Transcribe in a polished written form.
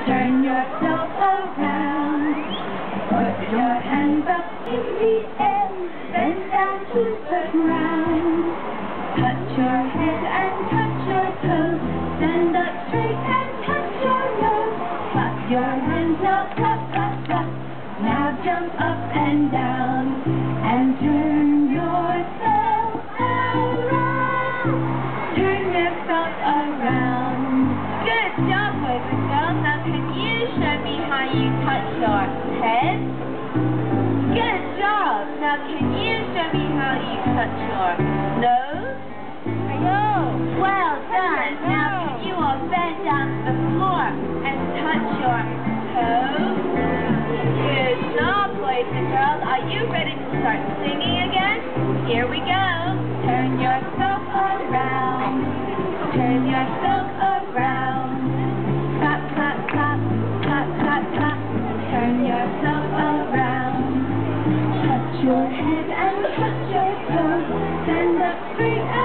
Turn yourself around. Put your hands up in the air. Bend down to the ground. Touch your head and touch your toes. Stand up straight and touch your nose. Clap your hands now, clap, clap, clap. Now jump up and down and turn yourself around. Turn yourself around. Good job, boys and girls. Now can you show me how you touch your head? Good job. Now can you show me how you touch your nose? Well done. Now can you all bend down to the floor and touch your toes? Good job, boys and girls. Are you ready to start singing again? Here we go. Turn yourself around. Turn yourself around. Clap, clap, clap. Clap, clap, clap. Turn yourself around. Touch your head and touch your toes. Stand up straight